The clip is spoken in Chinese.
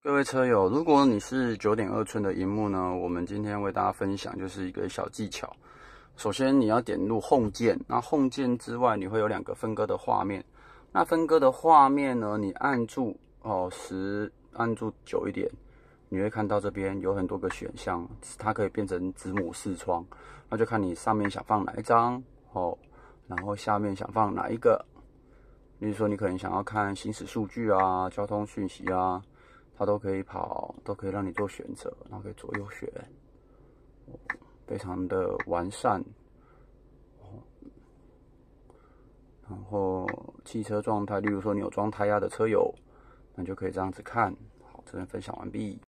各位车友，如果你是9.2寸的萤幕呢，我们今天为大家分享就是一个小技巧。首先你要点入 Home 键，那 Home 键之外，你会有2个分割的画面。那分割的画面呢，你按住按住久一点，你会看到这边有很多个选项，它可以变成子母视窗，那就看你上面想放哪一张然后下面想放哪一个。比如说你可能想要看行驶数据啊、交通讯息啊。它都可以跑，都可以让你做选择，然后可以左右选，非常的完善。然后汽车状态，例如说你有装胎压的车友，那就可以这样子看。好，这边分享完毕。